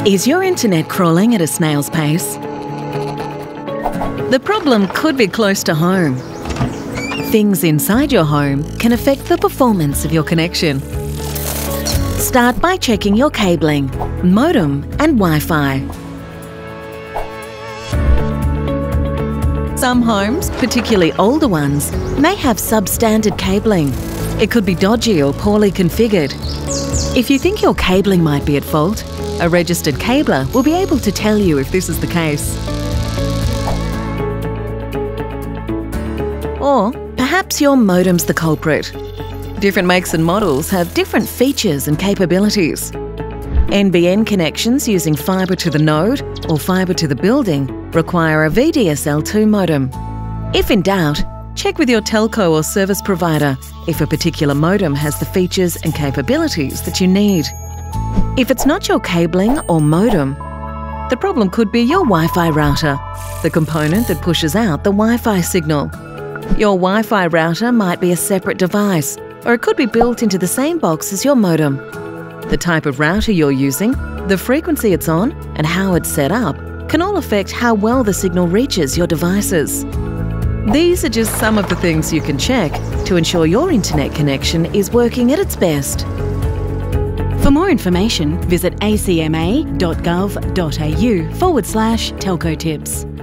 Is your internet crawling at a snail's pace? The problem could be close to home. Things inside your home can affect the performance of your connection. Start by checking your cabling, modem and Wi-Fi. Some homes, particularly older ones, may have substandard cabling. It could be dodgy or poorly configured. If you think your cabling might be at fault, a registered cabler will be able to tell you if this is the case. Or perhaps your modem's the culprit. Different makes and models have different features and capabilities. NBN connections using fibre to the node or fibre to the building require a VDSL2 modem. If in doubt, check with your telco or service provider if a particular modem has the features and capabilities that you need. If it's not your cabling or modem, the problem could be your Wi-Fi router, the component that pushes out the Wi-Fi signal. Your Wi-Fi router might be a separate device, or it could be built into the same box as your modem. The type of router you're using, the frequency it's on, and how it's set up can all affect how well the signal reaches your devices. These are just some of the things you can check to ensure your internet connection is working at its best. For more information, visit acma.gov.au/telco tips.